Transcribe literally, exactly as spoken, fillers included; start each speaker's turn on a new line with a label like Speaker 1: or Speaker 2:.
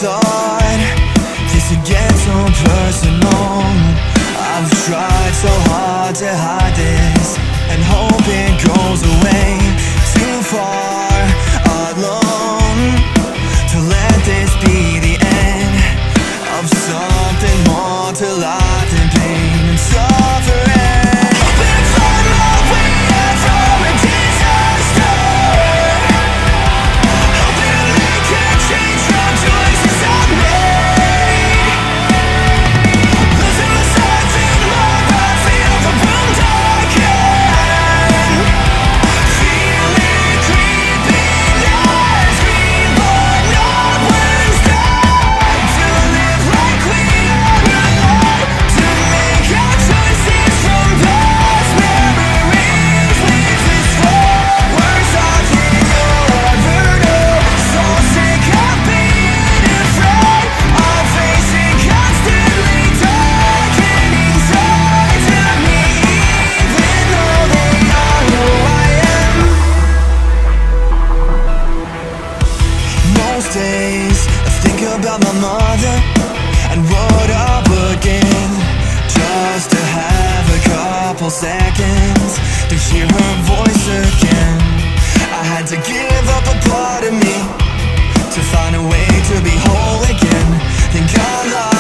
Speaker 1: thought this would get so personal. I've tried so hard to hide this and hope it goes away. Too far alone to let this be the end of something more to life than pain and suffering. Hoping to find my way out from a disaster, hoping to make a change from choices I made. Losing myself in love, I feel the wound again. Feel it creeping as we but not one's dead. To live like we are alive, to make our choices from past memories. Leave this world worse off than you'll ever know. So sick of being afraid of facing constantly darkening sides of me, even though they are who I am. Most days I think about my mother and what I would give just to have a couple seconds to hear her voice again. I had to give up a part of me to find a way to be whole again. Think I'm lost